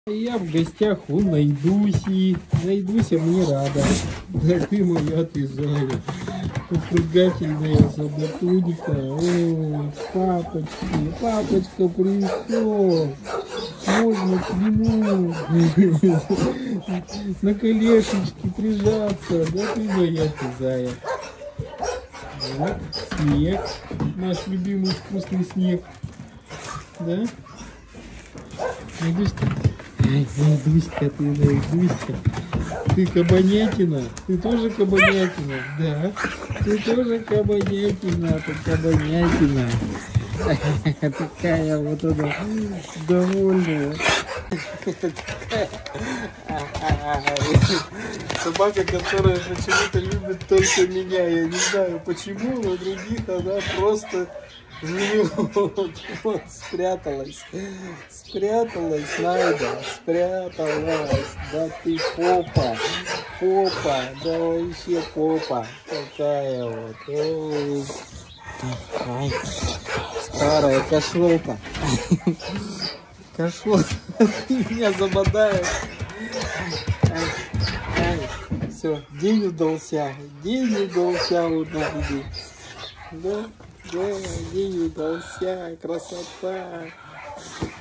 Я в гостях у Найдуси. Найдуся мне рада. Да ты моя, ты зая. Попрыгательная собакуника. О, папочки, папочка пришел. Можно к нему на колешечки прижаться. Да ты моя, ты зая. Вот, снег. Наш любимый вкусный снег. Да? Найдуська. Найдуська, ты Найдуська. Ты кабанятина? Ты тоже кабанятина? Да. Ты тоже кабанятина, ты кабанятина. Такая вот она довольная. Собака, которая почему-то любит только меня. Я не знаю почему, но других она просто вот спряталась. Спряталась, Найда, спряталась. Да ты попа, попа, да вообще попа. Такая вот. Ой. Ай, старая кошелка. Кошелка, ты меня забодаешь. Все, день удался у Найди. Да, день удался, красота.